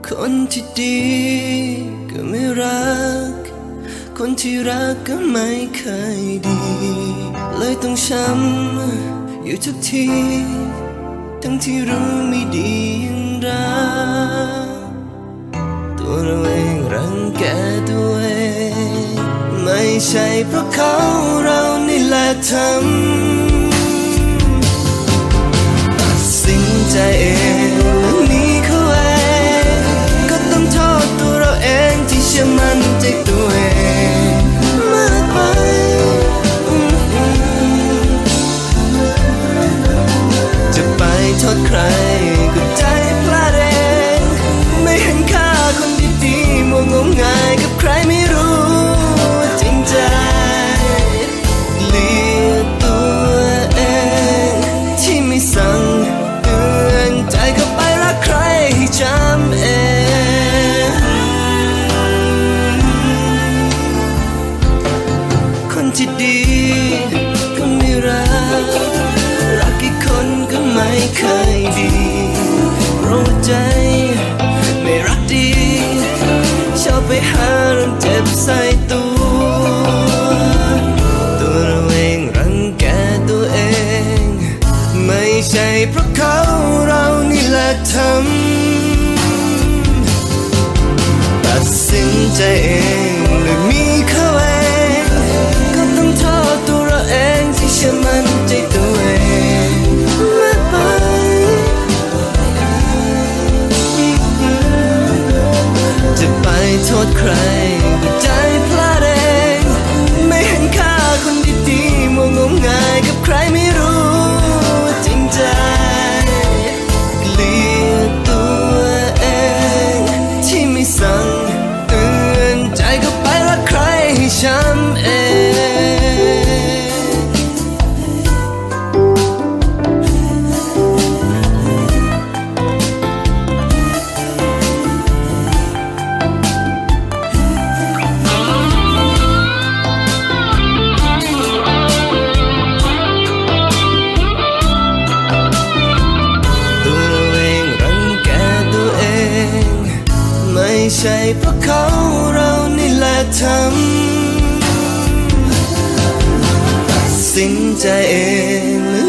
คนที่ดีก็ไม่รักคนที่รักก็ไม่เคยดีเลยต้องช้ำอยู่ทุกทีทั้งที่รู้ไม่ดีอย่างรักตัวเราเองรังแกตัวเองไม่ใช่เพราะเขาเรานี่แหละทำตัดสินใจเองแล้วหนีเขาเองก็ต้องโทษตัวเราเองที่เชื่อมั่นใจตัวเองมากไปจะไปโทษใครก็ใจพลาดเองไม่เห็นค่าคนดีๆมัวงมงายกับใครไม่รู้จริงใจเกลียดตัวเองที่ไม่สั่งเตือนใจก็ไปรักใครให้จำเองคนที่ดีก็ไม่รักรักกี่คนก็ไม่เคยดีรู้ใจไม่รักดีชอบไปหาเรื่องเจ็บใส่ตัวเราเองรังแกตัวเองไม่ใช่เพราะเขาเรานี่แหละทำตัดสินใจเองเลยมีเขาเองก็ต้องโทษตัวเราเองที่เชื่อมั่นใจตัวเองมากไปจะไปโทษใครก็ใจพลาดเองไม่เห็นค่าคนดีๆมัวงมงายกับใครไม่รู้จริงใจเกลียดตัวเองที่ไม่สั่งเตือนใจก็ไปรักใครให้ช้ำเองไม่ใช่เพราะเขาเรานี่แหละทำตัดสินใจเอง